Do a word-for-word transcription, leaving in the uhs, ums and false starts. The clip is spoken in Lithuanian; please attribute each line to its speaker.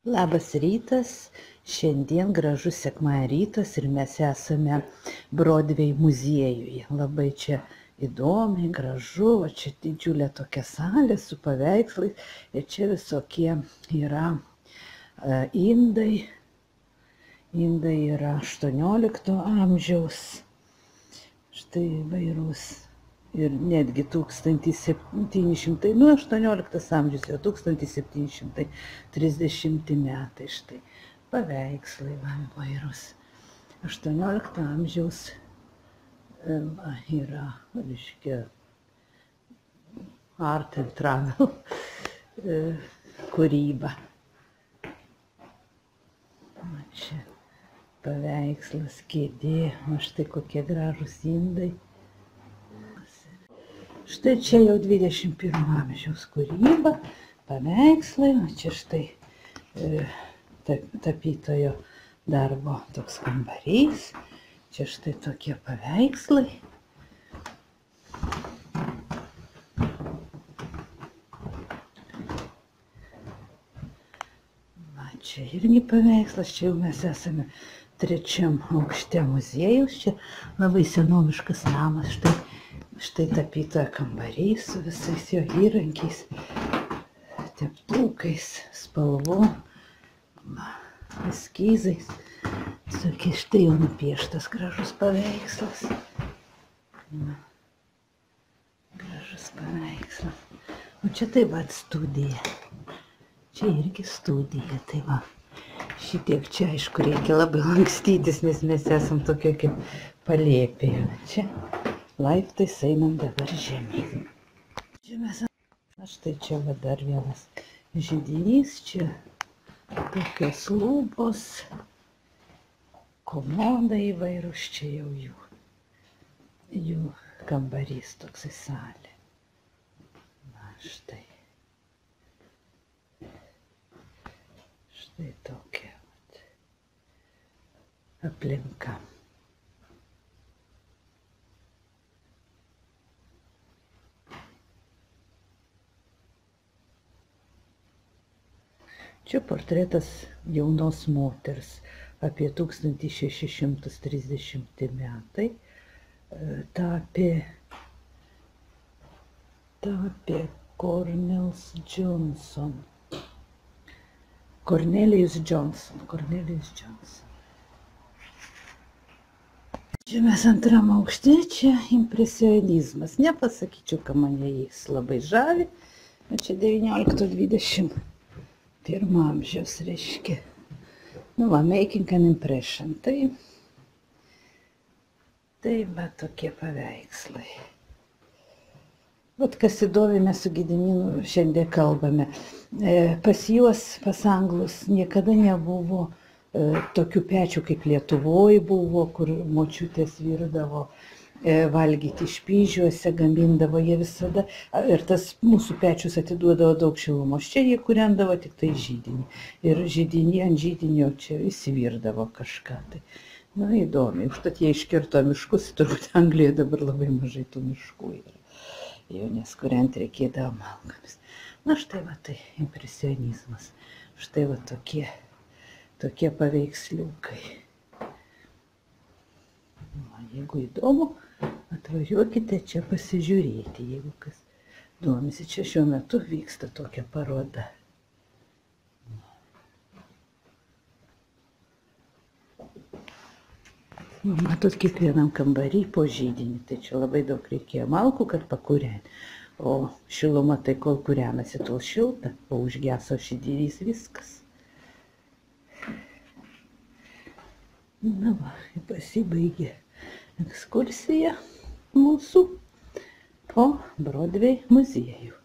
Speaker 1: Labas rytas, šiandien gražus sekmadienio rytas ir mes esame Broadway muziejuje. Labai čia įdomiai, gražu, o čia didžiulė tokia salė su paveikslais ir čia visokie yra uh, indai. Indai yra aštuoniolikto amžiaus, štai vairūs. Ir netgi tūkstantis septyni šimtai, nu aštuonioliktas amžius, jau tūkstantis septyni šimtai trisdešimti metai, štai paveikslai man vairūs. aštuoniolikto amžiaus va, yra, reiškia, art and travel kūryba. Va, čia paveikslas, kėdė, o štai kokie gražūs indai. Štai čia jau dvidešimt pirmo amžiaus kūryba, paveikslai, o čia štai e, tapytojo darbo toks kambarys, čia štai tokie paveikslai. Va, čia irgi paveikslas, čia jau mes esame trečiam aukšte muziejaus, čia labai senoviškas namas, štai. Štai tapytojo kambarys su visais jo įrankiais, teptukais, spalvom, eskizais. Tokie štai jau nupieštas gražus paveikslas. Na, gražus paveikslas. O čia taip pat studija. Čia irgi studija, tai va. Šitiek čia, aišku, reikia labai lankstytis, nes mes esam tokie kaip palėpėje. Čia laiptais einam dabar žemyn. Čia mes, na štai čia va dar vienas židinys, čia tokios lubos, komoda įvairūs, čia jau jų, jų kambarys toksai salė. Na štai. Štai tokia vat aplinka. Čia portretas jaunos moters apie tūkstantis šeši šimtai trisdešimti metai. Tapė, tapė Cornelius Johnson. Cornelius Johnson. Cornelius Johnson. Čia mes antram aukšte, čia impresionizmas. Nepasakyčiau, kad mane jis labai žavi. Čia devyniolikto dvidešimt pirmo amžiaus, reiškia. Nu va, making an impression. Tai, tai va tokie paveikslai. Vat kas įdomi, mes su Gediminu šiandien kalbame. E, pas juos, pas anglus, niekada nebuvo e, tokių pečių, kaip Lietuvoj buvo, kur močiutės virdavo e, valgyti špyžiuose, gamindavo jie visada. Ir tas mūsų pečius atiduodavo daug šilumos. Čia jie kūrendavo tik tai židinį. Ir židinį, ant židinio čia įsivirdavo kažką. Tai, nu, įdomi. Užtat jie iškirto miškus, turbūt Anglijoje dabar labai mažai tų miškų yra. Jau nes kuriant reikėdavo malkomis. Na štai va tai impresionizmas. Štai va tokie, tokie paveiksliukai. Na, jeigu įdomu, atvažiuokite čia pasižiūrėti, jeigu kas domisi. Čia šiuo metu vyksta tokia paroda. Nu, matot, kiekvienam kambarį po židinį, tai čia labai daug reikėjo malkų, kad pakūrenti. O šiluma, tai kol kūrenasi, tol šilta, o užgeso židinys viskas. Na va, pasibaigė ekskursija mūsų po Broadway muziejų.